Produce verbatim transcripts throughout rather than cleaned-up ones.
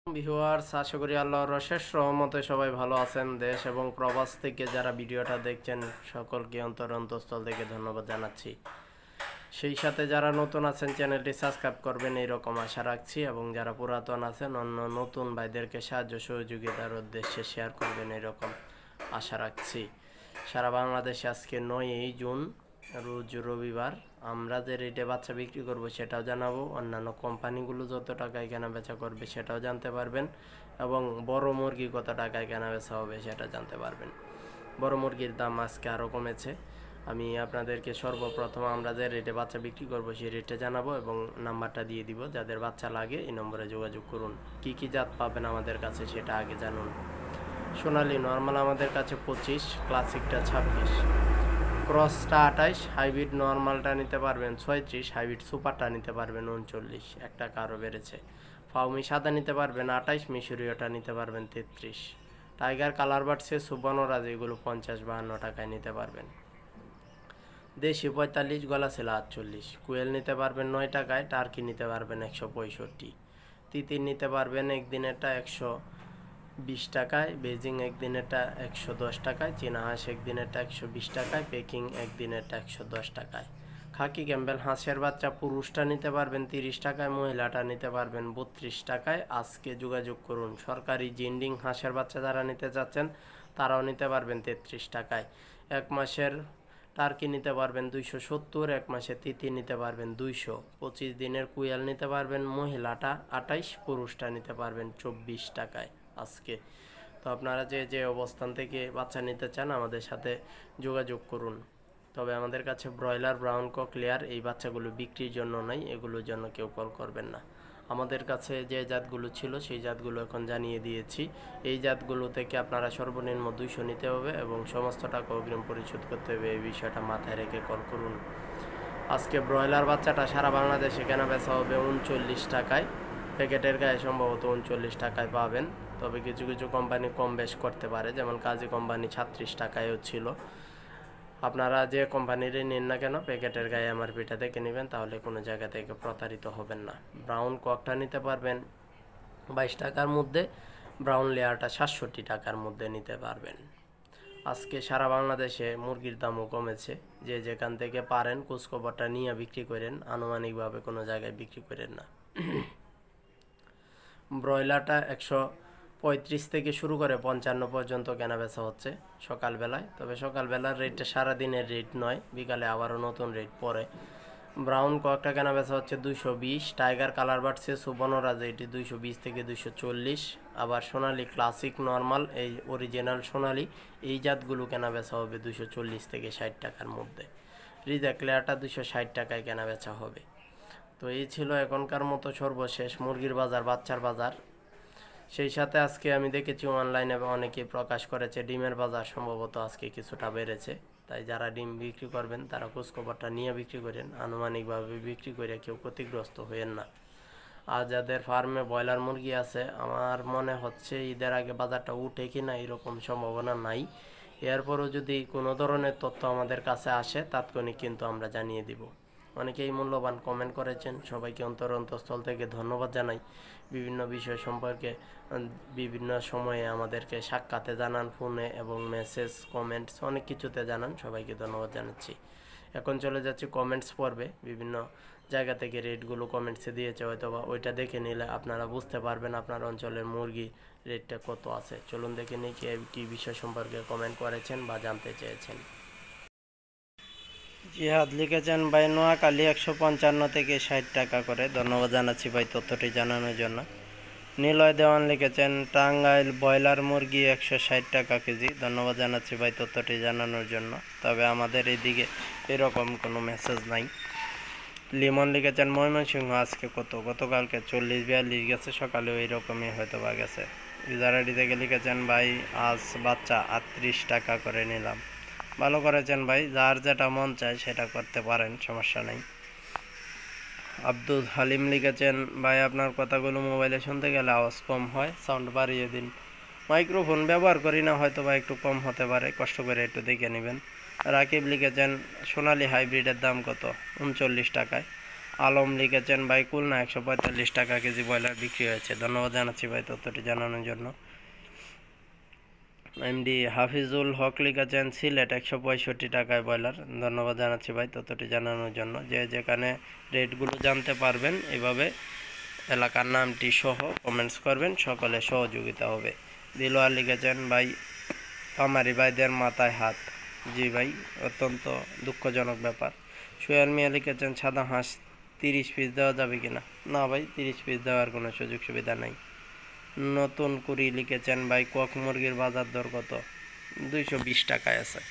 Viewers, আশা করি আল্লাহর অশেষ রহমতে সবাই ভালো আছেন। দেশ এবং প্রবাস থেকে যারা ভিডিওটা দেখছেন সকলকে অন্তর অন্তঃস্থল থেকে ধন্যবাদ জানাচ্ছি। সেই সাথে যারা নতুন আছেন চ্যানেলটি সাবস্ক্রাইব করবেন এইরকম আশা রাখছি, এবং যারা পুরাতন আছেন অন্য নতুন ভাইদেরকে সাহায্য সহযোগিতার উদ্দেশ্যে শেয়ার করবেন এইরকম আশা রাখছি। সারা বাংলাদেশে আজকে নয়ই জুন রোজ রবিবার। আমরা যে রেটে বাচ্চা বিক্রি করব সেটাও জানাবো, অন্যান্য কোম্পানিগুলো যত টাকায় কেনা বেচা করবে সেটাও জানতে পারবেন, এবং বড় মুরগি কত টাকায় কেনা বেচা হবে সেটা জানতে পারবেন। বড় মুরগির দাম আজকে আরও কমেছে। আমি আপনাদেরকে সর্বপ্রথম আমরা যে রেটে বাচ্চা বিক্রি করব সেই রেটে জানাবো এবং নাম্বারটা দিয়ে দিব। যাদের বাচ্চা লাগে এই নম্বরে যোগাযোগ করুন। কি কি জাত পাবেন আমাদের কাছে সেটা আগে জানুন। সোনালি নর্মাল আমাদের কাছে পঁচিশ, ক্লাসিকটা ছাব্বিশ, ক্রসটা আঠাইশ, হাইব্রিড নর্মালটা নিতে পারবেন ছয়ত্রিশ, হাইব্রিড সুপারটা নিতে পারবেন উনচল্লিশ, এক টাকা আরও বেড়েছে। ফাউমি সাদা নিতে পারবেন আঠাইশ, মিশরীয়টা নিতে পারবেন তেত্রিশ, টাইগার কালার বাড়ছে সুবর্ণরাজ এগুলো পঞ্চাশ বাহান্ন টাকায় নিতে পারবেন। দেশি পঁয়তাল্লিশ, গলা ছিল আটচল্লিশ, কুয়েল নিতে পারবেন নয় টাকায়, টার্কি নিতে পারবেন একশো পঁয়ষট্টি, তিতির নিতে পারবেন একদিনেরটা একশো বিশ টাকায়, বেজিং একদিনেরটা একশো দশ টাকায়, চীনা হাঁস একদিনেরটা একশো বিশ টাকায়, পেকিং একদিনেরটা একশো দশ টাকায়। খাকি ক্যাম্বেল হাঁসের বাচ্চা পুরুষটা নিতে পারবেন তিরিশ টাকায়, মহিলাটা নিতে পারবেন বত্রিশ টাকায়। আজকে যোগাযোগ করুন। সরকারি জিন্ডিং হাঁসের বাচ্চা যারা নিতে চাচ্ছেন তারাও নিতে পারবেন তেত্রিশ টাকায়। এক মাসের টার্কি নিতে পারবেন দুইশো সত্তর, এক মাসে তিতি নিতে পারবেন দুইশো, পঁচিশ দিনের কুয়াল নিতে পারবেন মহিলাটা আটাইশ, পুরুষটা নিতে পারবেন চব্বিশ টাকায় আজকে। তো আপনারা যে যে অবস্থান থেকে বাচ্চা নিতে চান আমাদের সাথে যোগাযোগ করুন। তবে আমাদের কাছে ব্রয়লার, ব্রাউন কক, লেয়ার এই বাচ্চাগুলো বিক্রির জন্য নয়, এগুলোর জন্য কেউ কল করবেন না। আমাদের কাছে যে জাতগুলো ছিল সেই জাতগুলো এখন জানিয়ে দিয়েছি। এই জাতগুলো থেকে আপনারা সর্বনিম্ন দুইশো নিতে হবে এবং সমস্ত টাকা অগ্রিম পরিশোধ করতে হবে। এই বিষয়টা মাথায় রেখে কল করুন। আজকে ব্রয়লার বাচ্চাটা সারা বাংলাদেশে কেনা বেচা হবে উনচল্লিশ টাকায়, প্যাকেটের গায়ে সম্ভবত উনচল্লিশ টাকায় পাবেন। তবে কিছু কিছু কোম্পানি কম বেশ করতে পারে, যেমন কাজী কোম্পানি ছাত্রিশ টাকায়ও ছিল। আপনারা যে কোম্পানিরই নিন না কেন প্যাকেটের গায়ে এমআরপিটা দেখে নেবেন, তাহলে কোনো জায়গা থেকে প্রতারিত হবেন না। ব্রাউন ককটা নিতে পারবেন বাইশ টাকার মধ্যে, ব্রাউন লেয়ারটা সাতষট্টি টাকার মধ্যে নিতে পারবেন। আজকে সারা বাংলাদেশে মুরগির দামও কমেছে। যে যেখান থেকে পারেন খোঁজখবরটা নিয়ে বিক্রি করেন, আনুমানিকভাবে কোনো জায়গায় বিক্রি করেন না। ব্রয়লারটা একশো পঁয়ত্রিশ থেকে শুরু করে পঞ্চান্ন পর্যন্ত কেনা বেচা হচ্ছে সকালবেলায়। তবে সকালবেলার রেটটা সারাদিনের রেট নয়, বিকালে আবারও নতুন রেট পড়ে। ব্রাউন কয়েকটা কেনা বেচা হচ্ছে দুইশো বিশ, টাইগার কালার বাড়ছে সুবর্ণরাজ এটি দুইশো বিশ থেকে দুইশো চল্লিশ, আবার সোনালি ক্লাসিক নর্মাল এই অরিজিনাল সোনালি এই জাতগুলো কেনা বেচা হবে দুইশো চল্লিশ থেকে ষাট টাকার মধ্যে। রিজেক্ট লেয়ারটা দুইশো ষাট টাকায় কেনা বেচা হবে। তো এই ছিল এখনকার মতো সর্বশেষ মুরগির বাজার, বাচ্চার বাজার। সেই সাথে আজকে আমি দেখেছি অনলাইনে অনেকেই প্রকাশ করেছে ডিমের বাজার সম্ভবত আজকে কিছুটা বেড়েছে। তাই যারা ডিম বিক্রি করবেন তারা খোঁজখবরটা নিয়ে বিক্রি করেন, আনুমানিকভাবে বিক্রি করে কেউ ক্ষতিগ্রস্ত হয়েন না। আর যাদের ফার্মে ব্রয়লার মুরগি আছে, আমার মনে হচ্ছে ঈদের আগে বাজারটা উঠে কিনা এরকম সম্ভাবনা নাই। এরপরও যদি কোনো ধরনের তথ্য আমাদের কাছে আসে তাৎক্ষণিক কিন্তু আমরা জানিয়ে দিব। অনেকেই মূল্যবান কমেন্ট করেছেন, সবাইকে অন্তর অন্তঃস্থল থেকে ধন্যবাদ জানাই। বিভিন্ন বিষয় সম্পর্কে বিভিন্ন সময়ে আমাদেরকে সাক্ষাতে জানান, ফোনে এবং মেসেজ, কমেন্টস অনেক কিছুতে জানান, সবাইকে ধন্যবাদ জানাচ্ছি। এখন চলে যাচ্ছি কমেন্টস পর্বে। বিভিন্ন জায়গা থেকে রেটগুলো কমেন্টসে দিয়েছে, হয়তো বা ওইটা দেখে নিলে আপনারা বুঝতে পারবেন আপনার অঞ্চলের মুরগি রেটটা কত আছে। চলুন দেখে নিই কে কী বিষয় সম্পর্কে কমেন্ট করেছেন বা জানতে চেয়েছেন। জিহাদ লিখেছেন ভাই নোয়াখালী একশো পঞ্চান্ন থেকে ষাট টাকা করে, ধন্যবাদ জানাচ্ছি ভাই তথ্যটি জানানোর জন্য। নিলয় দেওয়ান লিখেছেন টাঙ্গাইল ব্রয়লার মুরগি একশো ষাট টাকা কেজি, ধন্যবাদ জানাচ্ছি ভাই তথ্যটি জানানোর জন্য। তবে আমাদের এইদিকে এরকম কোনো মেসেজ নাই। লিমন লিখেছেন ময়মনসিংহ আজকে কত, গতকালকে চল্লিশ বিয়াল্লিশ গেছে, সকালেও এইরকমই হয়তো বা গেছে। ইউজারআইডি থেকে লিখেছেন ভাই আজ বাচ্চা আটত্রিশ টাকা করে নিলাম, ভালো করেছেন ভাই, যার যেটা মন চায় সেটা করতে পারেন, সমস্যা নেই। আব্দুল হালিম লিখেছেন ভাই আপনার কথাগুলো মোবাইলে শুনতে গেলে আওয়াজ কম হয়, সাউন্ড বাড়িয়ে দিন। মাইক্রোফোন ব্যবহার করি না, হয়তো বা একটু কম হতে পারে, কষ্ট করে একটু দেখে নেবেন। রাকিব লিখেছেন সোনালি হাইব্রিডের দাম কত, উনচল্লিশ টাকায়। আলম লিখেছেন ভাই খুলনা একশো পঁয়তাল্লিশ টাকা কেজি ব্রয়লার বিক্রি হয়েছে। ধন্যবাদ জানাচ্ছি ভাই তথ্যটি জানানোর জন্য। এমডি হাফিজুল হক লিখেছেন সিলেট একশো পঁয়ষট্টি টাকায় ব্রয়লার। ধন্যবাদ জানাচ্ছি ভাই তথ্যটি জানানোর জন্য। যে যেখানে রেটগুলো জানতে পারবেন এভাবে এলাকার নামটি সহ কমেন্টস করবেন, সকলে সহযোগিতা হবে। দিলওয়ার লিখেছেন ভাই খামারি ভাইদের মাথায় হাত। জি ভাই, অত্যন্ত দুঃখজনক ব্যাপার। সোহেল মিয়া লিখেছেন সাদা হাঁস তিরিশ পিস দেওয়া যাবে কিনা? না ভাই, তিরিশ পিস দেওয়ার কোনো সুযোগ সুবিধা নাই। নতুন কুড়ি লিখেছেন ভাই কক মুরগির বাজার দর কত? দুইশো বিশ টাকায় আছে।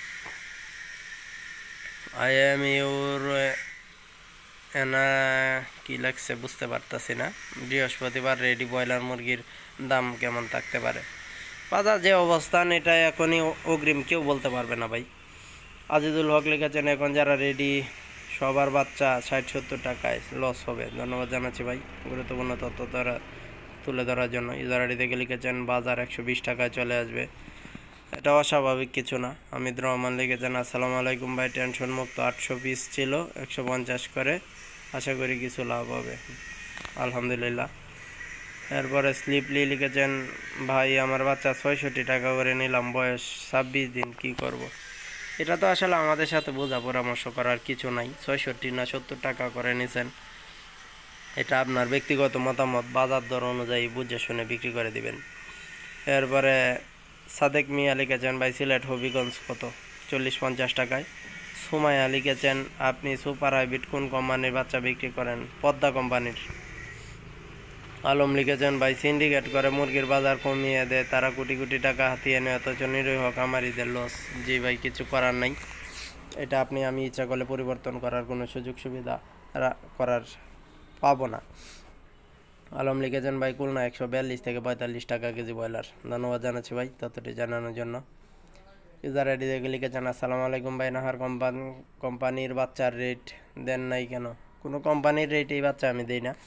আই এম ইউর এনা কি লাগছে বুঝতে পারতাছি না। বৃহস্পতিবার রেডি ব্রয়লার মুরগির দাম কেমন থাকতে পারে? বাজার যে অবস্থান এটা এখনই অগ্রিম কেউ বলতে পারবে না ভাই। আজিজুল হক লিখেছেন এখন যারা রেডি সবার বাচ্চা ষাট সত্তর টাকায় লস হবে। ধন্যবাদ জানাচ্ছি ভাই গুরুত্বপূর্ণ তথ্য দ্বারা তুলে ধরার জন্য। ইউজার আইডি থেকে লিখেছেন বাজার একশো বিশ টাকায় চলে আসবে, এটা অস্বাভাবিক কিছু না। হামিদ রহমান লিখেছেন আসসালামু আলাইকুম ভাই, টেনশন মুক্ত আটশো পিস ছিল একশো পঞ্চাশ করে, আশা করি কিছু লাভ হবে। আলহামদুলিল্লাহ। এরপরে স্লিপলি লিখেছেন ভাই আমার বাচ্চা ছয়ষট্টি টাকা করে নিলাম, বয়স ছাব্বিশ দিন, কি করব? এটা তো আসলে আমাদের সাথে বোঝা পরামর্শ করার কিছু নাই। ছয়ষট্টি না সত্তর টাকা করে নিছেন, এটা আপনার ব্যক্তিগত মতামত, বাজার দর অনুযায়ী বুঝে শুনে বিক্রি করে দিবেন। এরপরে সাদেক মিয়া লিখেছেন ভাই সিলেট হবিগঞ্জ কত? চল্লিশ পঞ্চাশ টাকায়। সুমাইয়া লিখেছেন আপনি সুপার হাইব্রিড কোন কোম্পানির বাচ্চা বিক্রি করেন? পদ্মা কোম্পানির। আলম লিখেছেন ভাই সিন্ডিকেট করে মুরগির বাজার কমিয়ে দেয়, তারা কোটি কোটি টাকা হাতিয়ে নেয় অথচ নিরীহ খামারিদের লস। জি ভাই, কিছু করার নাই, এটা আপনি আমি ইচ্ছা করলে পরিবর্তন করার কোনো সুযোগ সুবিধা করার পাবো না। আলম লিখেছেন ভাই খুলনা একশো বিয়াল্লিশ থেকে পঁয়তাল্লিশ টাকা কেজি ব্রয়লার। ধন্যবাদ জানাচ্ছি ভাই তথ্যটি জানানোর জন্য। ইউজার আইডি থেকে লিখেছেন আসসালামু আলাইকুম ভাই, নাহার কোম্পানি কোম্পানির বাচ্চার রেট দেন নাই কেন? কোনো কোম্পানির রেট এই বাচ্চা আমি দিই না।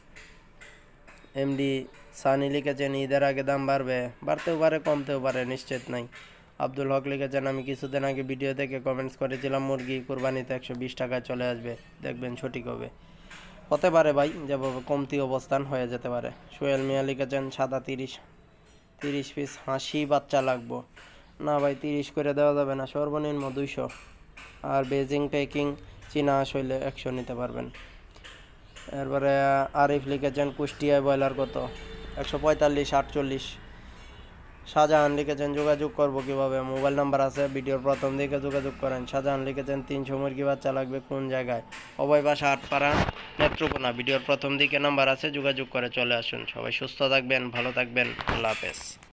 এমডি সানি লিখেছেন ঈদের আগে দাম বাড়বে, বাড়তেও পারে কমতেও পারে, নিশ্চিত নাই। আব্দুল হক লিখেছেন আমি কিছুদিন আগে ভিডিও দেখে কমেন্টস করেছিলাম মুরগি কোরবানিতে একশো বিশ টাকায় চলে আসবে, দেখবেন সঠিক হবে। হতে পারে ভাই, যেভাবে কমতি অবস্থান হয়ে যেতে পারে। সোহেল মিয়া লিখেছেন সাদা তিরিশ তিরিশ পিস হাসি বাচ্চা লাগবো। না ভাই, তিরিশ করে দেওয়া যাবে না, সর্বনিম্ন দুইশো। আর বেজিং পেকিং চীনা হাঁস হইলে একশো নিতে পারবেন। এরপরে আরিফ লিখেছেন কুষ্টিয়ায় ব্রয়লার কত? একশো পঁয়তাল্লিশ আটচল্লিশ। শাহজাহান লিখেছেন যোগাযোগ করবো কিভাবে? মোবাইল নাম্বার আছে, ভিডিওর প্রথম দিকে যোগাযোগ করেন। শাহজাহান লিখেছেন তিনশো মুরগি বাচ্চা লাগবে কোন জায়গায়? অভয় বাসা আটপাড়া নেত্রকোনা। ভিডিওর প্রথম দিকে নাম্বার আছে, যোগাযোগ করে চলে আসুন। সবাই সুস্থ থাকবেন, ভালো থাকবেন, আল্লাহ হাফেজ।